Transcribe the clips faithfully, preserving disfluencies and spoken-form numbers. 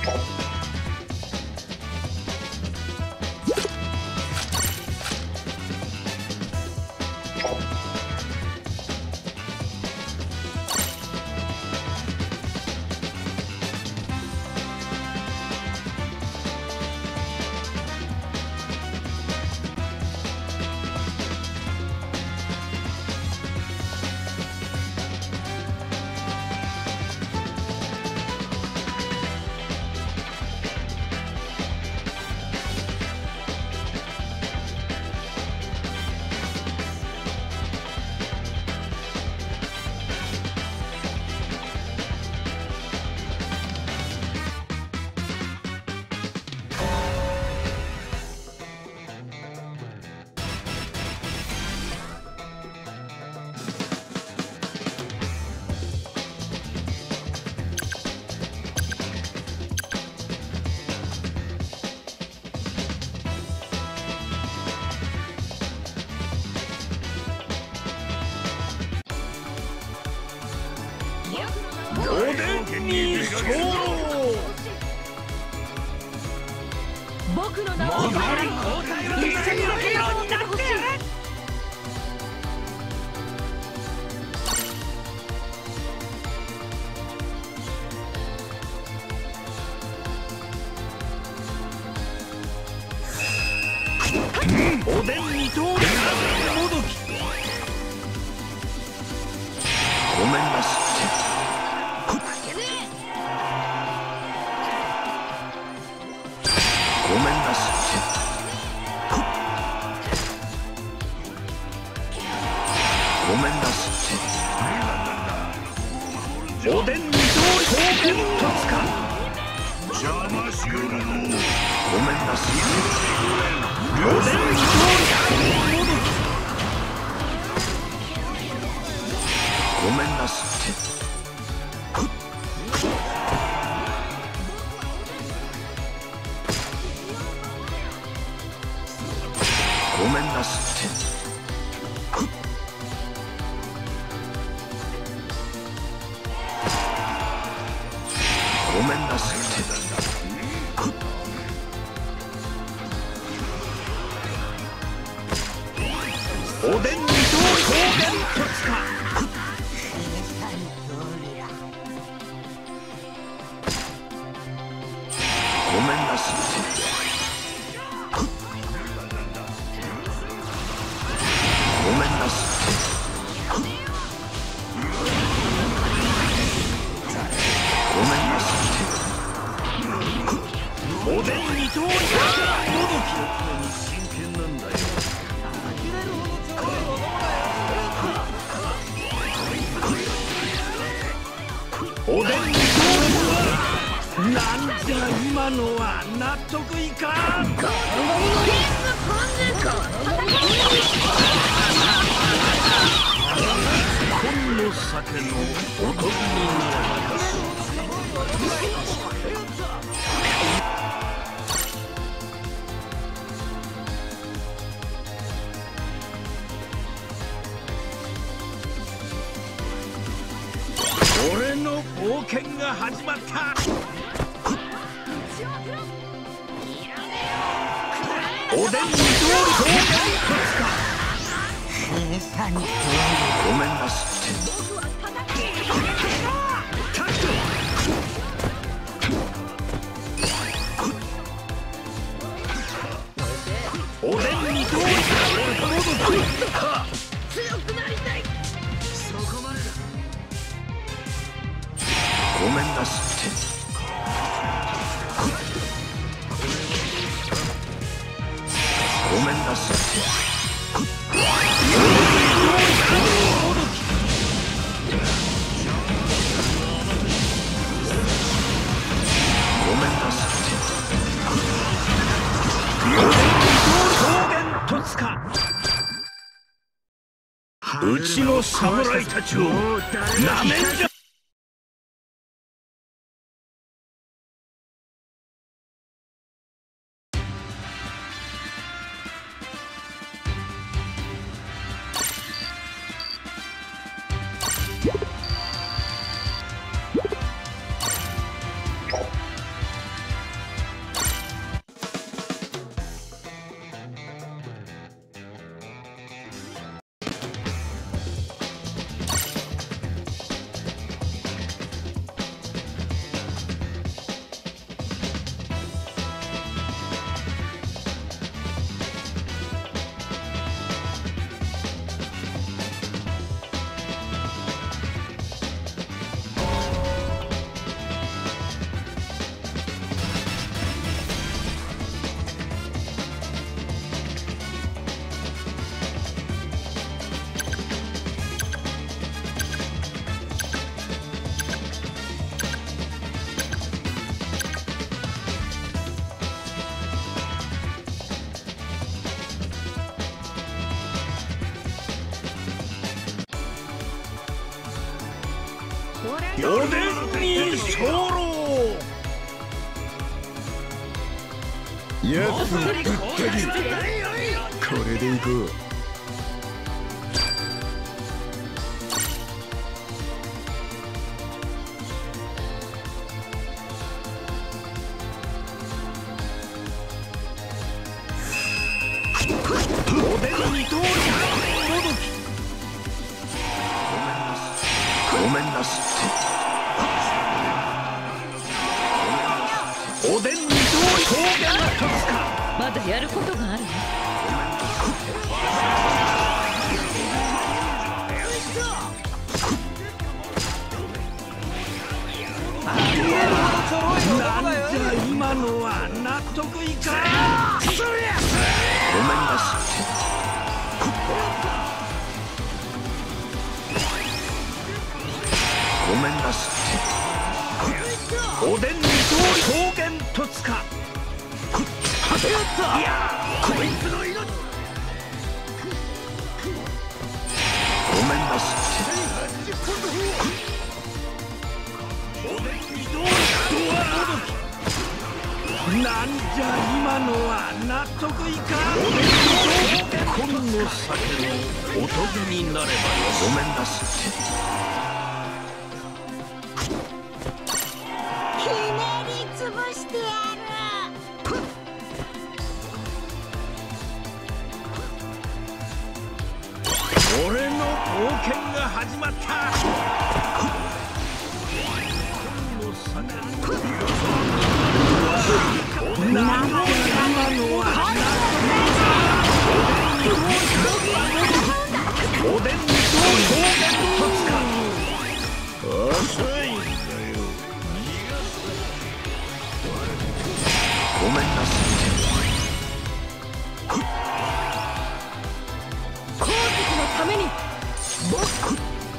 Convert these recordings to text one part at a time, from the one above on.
僕の名を一緒に分けようになってやれ。おでん二刀流もどき。 ごめんなさい。ごめんなさい。ごめんなさい。 おでん二刀流突か。 邪魔しようなの。ごめんなさい。 おでん二刀流ごめんなさい。ごめんなさい。ごめんなさい。 おでん二刀流突か。 ごめんなさい。ごめんなさい。ごめんなさい。 おでん二刀流もどき。 真剣なんだよ。 おでん二刀流なんじゃ今のは納得いかん。紺の酒のおとりにならなかった。俺の冒険が始まった。おでん二刀流ごめんなさい。 おでん二刀流強くなりたい。そこまでだ。 ごめんなさい。ごめんなさい。ごめんなさい。うちの侍たちをなめんじゃ。 おでんに精霊。 やつをぶった切る。これでいこう。 おでんに通りもどき。ごめんなすっておでんに通り峠が立つか。 まだやることがあるの。 なんじゃ今のは納得いかん。ごめんなすってごめんなすっておでんに通り峠とつか。いやこいつの命。ごめんなすっておでんに通りドアもどき。なんじゃ今のは納得いかん。おでんに通り紺の酒のおとぎになればよ。ごめんなすって潰してやる。 俺の冒険が始まった。なんで今のはおでんに通り峠とつか。遅いんだよ。ごめんなさい。 皇族のために僕。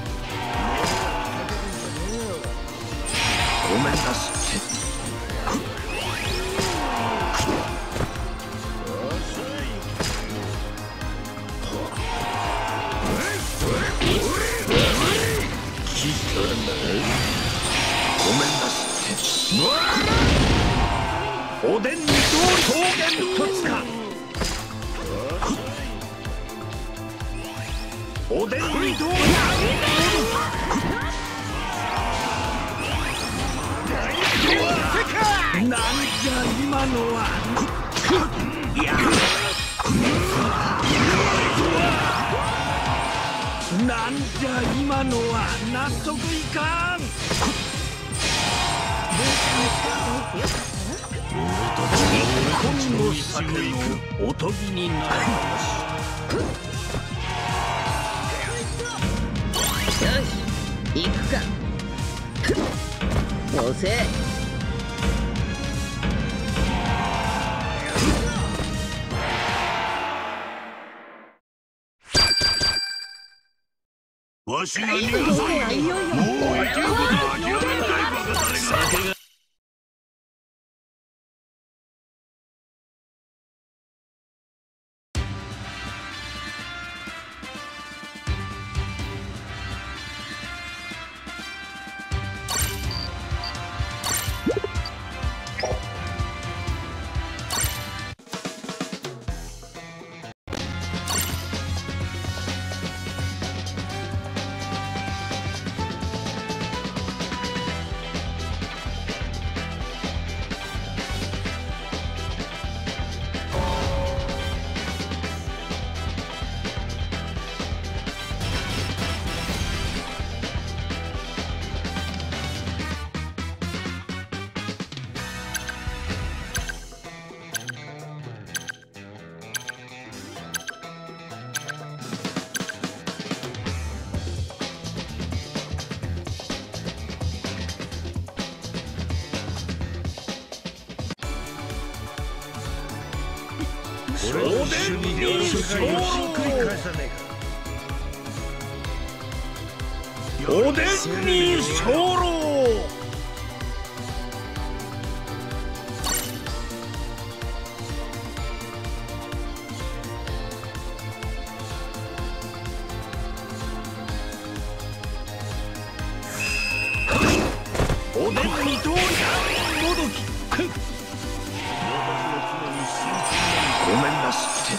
ごめんなさい。ごめんなさい。おでんに通り峠とつか。おでんに通りなんじゃ今のはいやなんじゃ今のは納得いかん。紺の酒のおとぎになる。 よし行くか。押せ。 わしが逃がさんよ。もう生きることは諦めないバカ誰が。 おでんに精霊。おでんに精霊。 おでんに通りもどき。 ごめんなすって。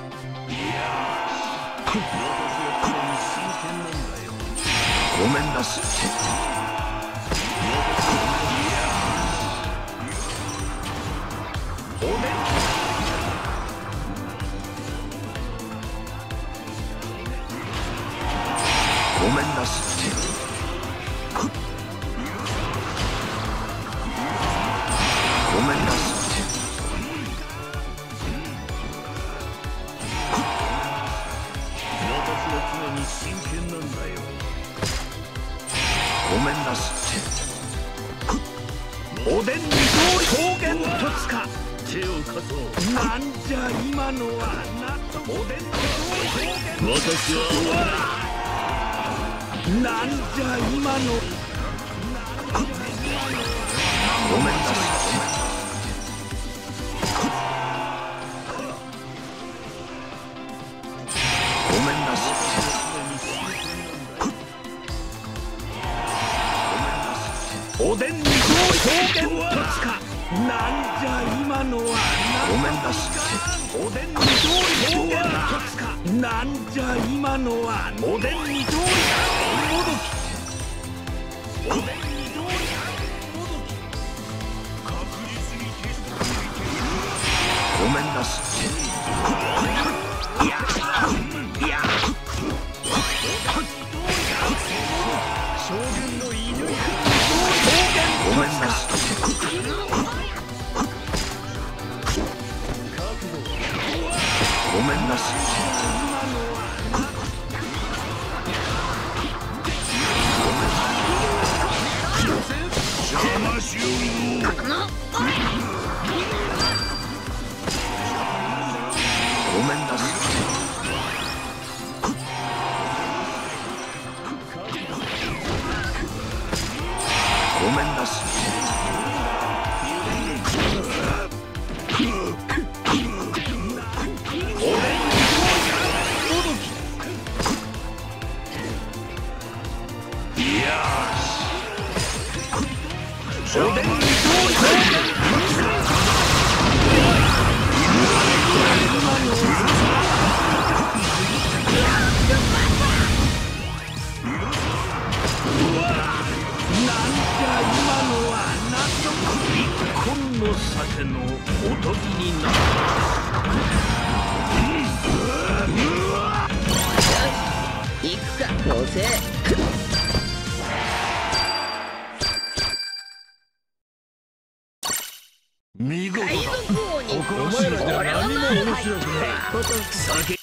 ごめんなすって。 おでんごめんなすって。ごめんなすって。 私は常に真剣なんだよ。 ごめんなすって。 おでんに通り桃源戸塚。手を貸そう。なんじゃ今のは納得。おでんに通り桃源戸塚。私はなんじゃ今の。 ごめんなさい。ごめんなさい。 おでんに通り桃源戸塚。なんじゃ今のは。 ごめんなさい。 おでんに通り桃源戸塚。なんじゃ今のは。おでんに通りもどき。おでんに通りもどき。確実に消す。 ごめんなさい。 いやいや将軍の犬や。 ごめんなさい。ごめんなさい。 邪魔しよう。 ごめんなさい。ごめんなさい。 おでんに通りの酒のおとぎになる。 行くかどうせ。 見事だ。 海賊王にお前らじゃ何も面白くない。 こと酒